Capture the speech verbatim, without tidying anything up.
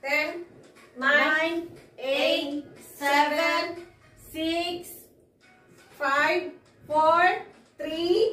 ten, nine, eight, seven, six, five, four, three,